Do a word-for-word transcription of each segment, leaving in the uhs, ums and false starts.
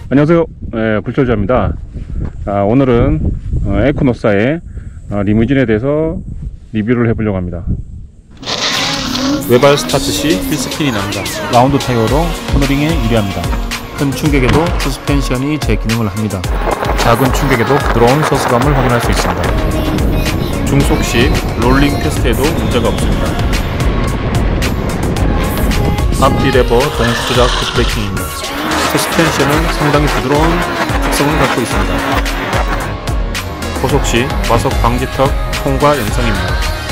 안녕하세요. 네, 불철주입니다. 아, 오늘은 어, 에코노사의 어, 리무진에 대해서 리뷰를 해보려고 합니다. 외발 스타트 시 휠스핀이 납니다. 라운드 타이어로 코너링에 유리합니다. 큰 충격에도 서스펜션이 제 기능을 합니다. 작은 충격에도 부드러운 서스감을 확인할 수 있습니다. 중속식 롤링 테스트에도 문제가 없습니다. 앞뒤 레버 동시 조작 급브레이킹입니다. 서스펜션은 상당히 부드러운 특성을 갖고 있습니다. 고속시 과속 방지턱 통과 영상입니다.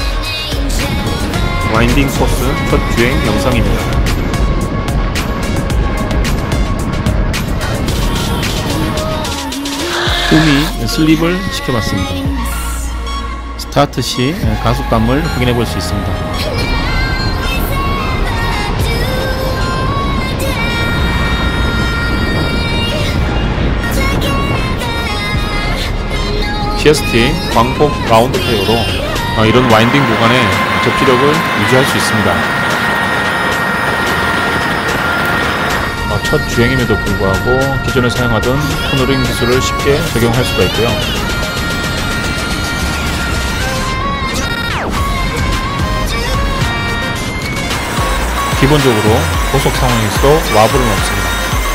와인딩 코스 첫 주행 영상입니다. 홈이 슬립을 시켜봤습니다. 스타트 시 가속감을 확인해 볼 수 있습니다. 지에스티 광폭 라운드 타이어로 이런 와인딩 구간에 접지력을 유지할 수 있습니다. 첫 주행임에도 불구하고 기존에 사용하던 코너링 기술을 쉽게 적용할 수가 있고요. 기본적으로 고속 상황에서도 와불은 없습니다.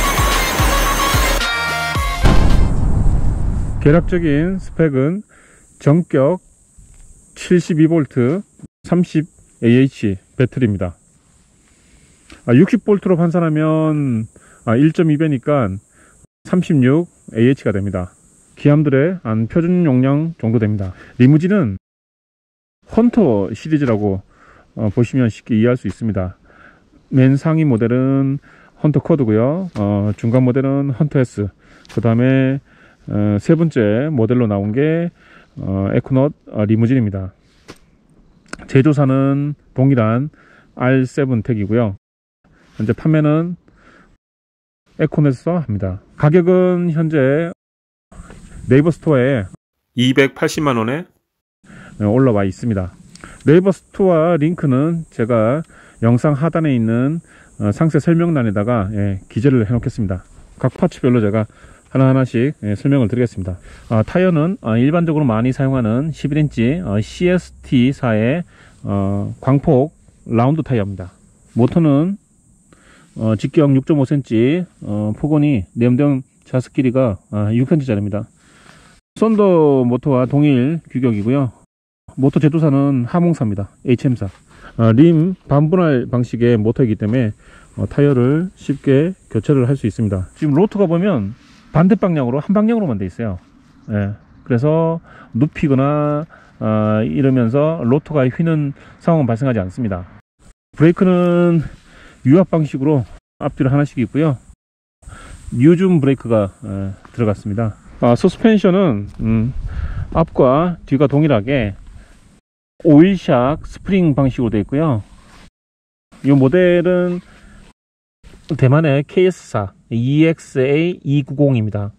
계략적인 스펙은 전격 칠십이 볼트 삼십 에이에이치 배터리입니다. 육십 볼트로 환산하면 일 점 이 배니까 삼십육 에이에이치가 됩니다. 기함들의 한 표준 용량 정도 됩니다. 리무진은 헌터 시리즈라고 보시면 쉽게 이해할 수 있습니다. 맨 상위 모델은 헌터 쿼드고요. 어, 중간 모델은 헌터 S, 그 다음에 어, 세 번째 모델로 나온 게 어, 에코넛 어, 리무진입니다. 제조사는 동일한 알 세븐 택이고요. 현재 판매는 에코넷에서 합니다. 가격은 현재 네이버 스토어에 이백팔십만 원에 올라와 있습니다. 네이버 스토어 링크는 제가 영상 하단에 있는 어, 상세 설명란에다가 예, 기재를 해 놓겠습니다. 각 파츠별로 제가 하나하나씩 예, 설명을 드리겠습니다. 아, 타이어는 어, 일반적으로 많이 사용하는 십일 인치 어, 씨에스티사의 어, 광폭 라운드 타이어입니다. 모터는 어, 직경 육 점 오 센티미터, 어, 폭언이 내연병 자석 길이가 어, 육 센티미터짜리입니다. 썬더 모터와 동일 규격이고요. 모터 제조사는 하몽사입니다. 에이치엠사. 어, 림 반분할 방식의 모터이기 때문에 어, 타이어를 쉽게 교체를 할 수 있습니다. 지금 로터가 보면 반대 방향으로 한 방향으로만 되어 있어요. 예, 그래서 눕히거나 어, 이러면서 로터가 휘는 상황은 발생하지 않습니다. 브레이크는 유압 방식으로 앞뒤로 하나씩 있고요. 뉴줌 브레이크가 어, 들어갔습니다. 아, 서스펜션은 음, 앞과 뒤가 동일하게 오일샥 스프링 방식으로 되어 있고요. 이 모델은 대만의 케이에스사 이엑스에이 이백구십입니다.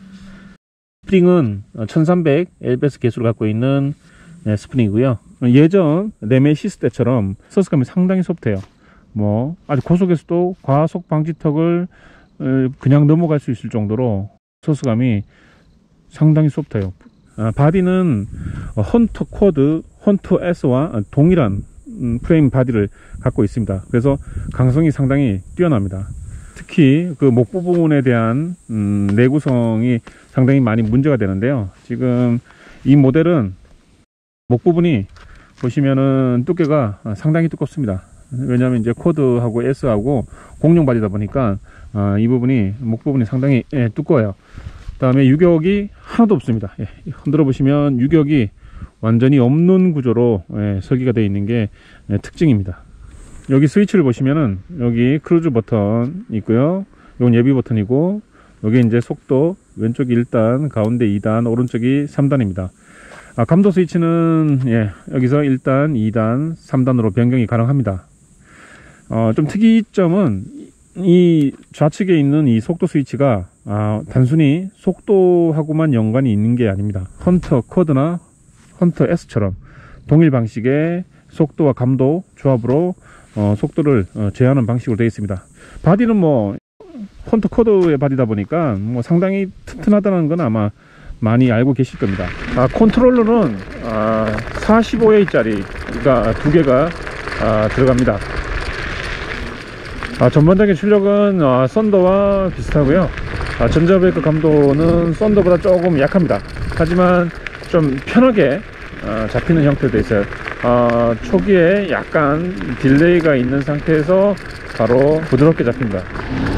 스프링은 천삼백 엘비에스 개수를 갖고 있는 스프링이고요. 예전 네메시스 때처럼 서스감이 상당히 소프트해요. 뭐 아주 고속에서도 과속 방지턱을 그냥 넘어갈 수 있을 정도로 서스감이 상당히 소프트해요. 아, 바디는 헌터 쿼드, 헌터 S와 동일한 프레임 바디를 갖고 있습니다. 그래서 강성이 상당히 뛰어납니다. 특히 그 목 부분에 대한 음, 내구성이 상당히 많이 문제가 되는데요. 지금 이 모델은 목 부분이 보시면은 두께가 상당히 두껍습니다. 왜냐하면 이제 쿼드하고 S하고 공룡 바디다 보니까 아, 이 부분이 목 부분이 상당히 예, 두꺼워요. 그 다음에 유격이 하나도 없습니다. 예, 흔들어 보시면 유격이 완전히 없는 구조로 예, 설계가 되어 있는 게 예, 특징입니다. 여기 스위치를 보시면은 여기 크루즈 버튼 있고요. 이건 예비 버튼이고, 여기 이제 속도, 왼쪽이 일 단, 가운데 이 단, 오른쪽이 삼 단입니다. 아, 감도 스위치는 예, 여기서 일 단, 이 단, 삼 단으로 변경이 가능합니다. 어, 좀 특이점은 이 좌측에 있는 이 속도 스위치가 아, 단순히 속도하고만 연관이 있는 게 아닙니다. 헌터 쿼드나 헌터 S처럼 동일 방식의 속도와 감도 조합으로 어, 속도를 어, 제한하는 방식으로 되어 있습니다. 바디는 뭐 폰트 코드의 바디다 보니까 뭐 상당히 튼튼하다는 건 아마 많이 알고 계실 겁니다. 아, 컨트롤러는 아, 사십오 에이 짜리가 두 개가 아, 들어갑니다. 아, 전반적인 출력은 아, 썬더와 비슷하고요. 아, 전자브레이크 감도는 썬더보다 조금 약합니다. 하지만 좀 편하게 아, 잡히는 형태로 되어 있어요. 아, 초기에 약간 딜레이가 있는 상태에서 바로 부드럽게 잡힙니다.